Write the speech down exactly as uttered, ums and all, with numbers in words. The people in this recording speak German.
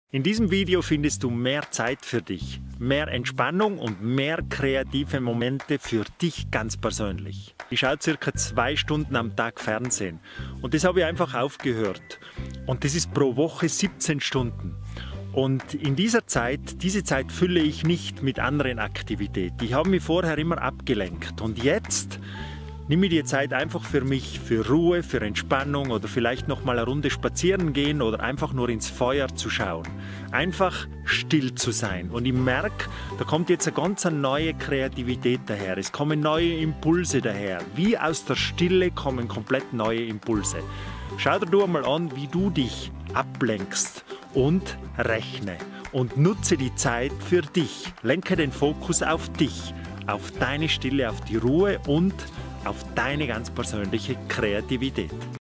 In diesem Video findest du mehr Zeit für dich, mehr Entspannung und mehr kreative Momente für dich ganz persönlich. Ich schaue circa zwei Stunden am Tag Fernsehen und das habe ich einfach aufgehört. Und das ist pro Woche siebzehn Stunden. Und in dieser Zeit, diese Zeit fülle ich nicht mit anderen Aktivitäten. Ich habe mich vorher immer abgelenkt und jetzt nehme ich die Zeit einfach für mich, für Ruhe, für Entspannung oder vielleicht noch mal eine Runde spazieren gehen oder einfach nur ins Feuer zu schauen. Einfach still zu sein. Und ich merke, da kommt jetzt eine ganz neue Kreativität daher. Es kommen neue Impulse daher. Wie aus der Stille kommen komplett neue Impulse. Schau dir du einmal an, wie du dich ablenkst und rechne. Und nutze die Zeit für dich. Lenke den Fokus auf dich, auf deine Stille, auf die Ruhe und auf deine ganz persönliche Kreativität.